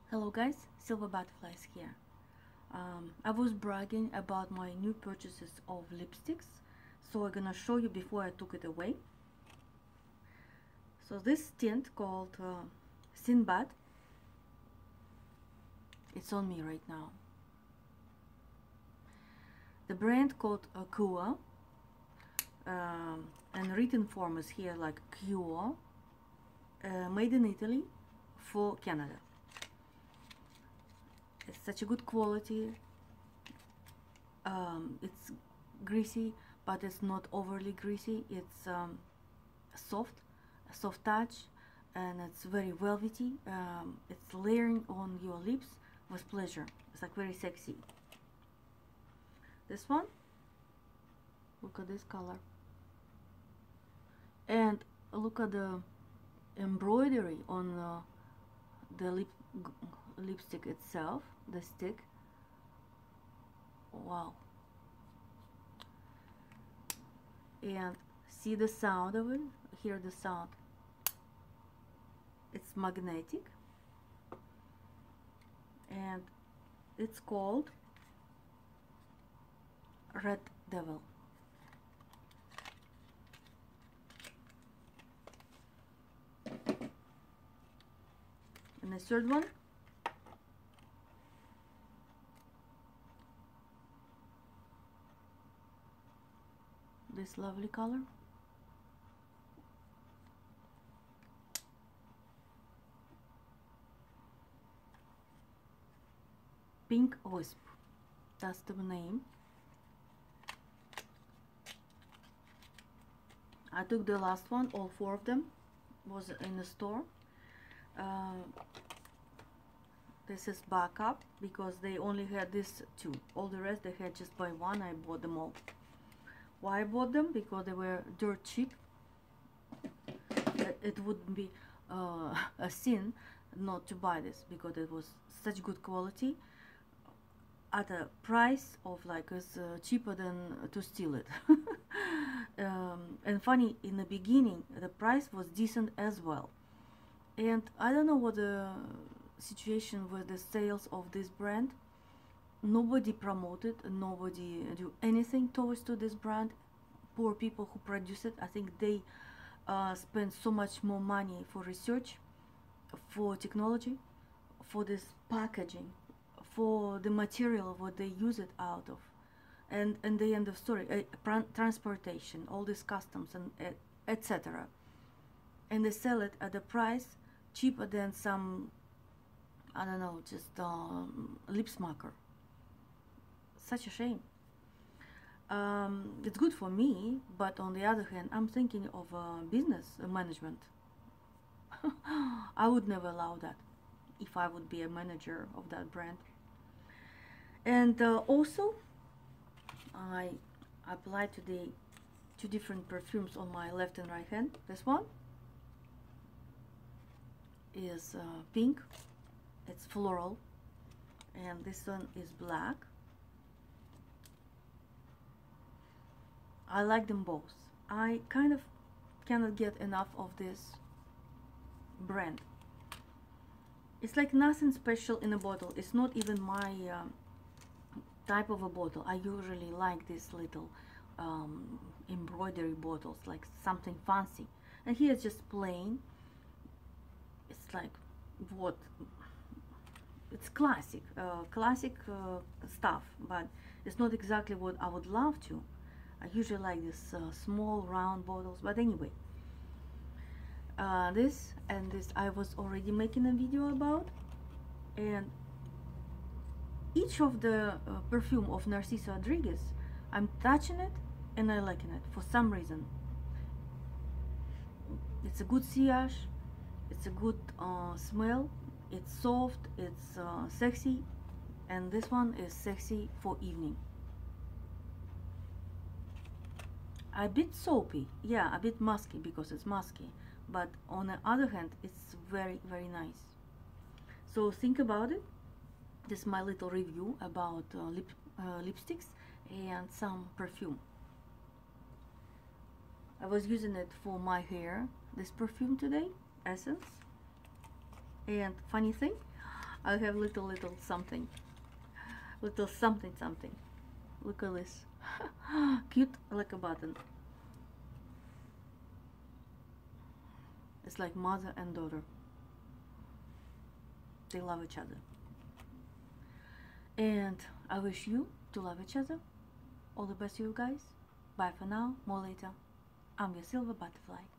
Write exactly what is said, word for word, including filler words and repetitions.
Hello guys, Silver Butterflies here. Um, I was bragging about my new purchases of lipsticks, so I'm gonna show you before I took it away. So this tint called uh, Sinbad, it's on me right now. The brand called uh, Kua, um, and written form is here like Kua, uh, made in Italy for Canada. It's such a good quality. Um, it's greasy, but it's not overly greasy. It's um, soft, a soft touch, and it's very velvety. Um, it's layering on your lips with pleasure. It's like very sexy. This one, look at this color, and look at the embroidery on uh, the lip lipstick itself, the stick. Wow. And see the sound of it, hear the sound. It's magnetic, and it's called Red Devil. And the third one, this lovely color. Pink Wisp, that's the name. I took the last one, all four of them was in the store. Uh, this is backup because they only had this two. All the rest they had just by one. I bought them all. Why I bought them? Because they were dirt cheap. It wouldn't be uh, a sin not to buy this because it was such good quality at a price of like it's uh, cheaper than to steal it. um, and funny, in the beginning the price was decent as well. And I don't know what the situation with the sales of this brand. Nobody promoted, nobody do anything towards to this brand. Poor people who produce it, I think they uh, spend so much more money for research, for technology, for this packaging, for the material what they use it out of, and and the end of story, uh, transportation, all these customs and uh, et cetera. And they sell it at a price cheaper than some, I don't know, just um, lip smacker. Such a shame. Um, it's good for me, but on the other hand, I'm thinking of uh, business management. I would never allow that if I would be a manager of that brand. And uh, also, I applied today two different perfumes on my left and right hand. This one is uh, pink, it's floral, and this one is black. I like them both. I kind of cannot get enough of this brand. It's like nothing special in a bottle. It's not even my um, type of a bottle. I usually like these little um, embroidery bottles, like something fancy. And here it's just plain. It's like what? It's classic, uh, classic uh, stuff, but it's not exactly what I would love to. I usually like these uh, small round bottles, but anyway, uh, this and this I was already making a video about, and each of the uh, perfume of Narciso Rodriguez, I'm touching it and I liking it for some reason. It's a good sillage, it's a good uh, smell, it's soft, it's uh, sexy, and this one is sexy for evening. A bit soapy, yeah, a bit musky because it's musky, but on the other hand it's very very nice. So think about it. This is my little review about uh, lip uh, lipsticks and some perfume. I was using it for my hair, this perfume today, Essence. And funny thing, I have little little something, little something something. Look at this. Cute like a button. It's like mother and daughter. They love each other. And I wish you to love each other. All the best to you guys. Bye for now. More later. I'm your silver butterfly.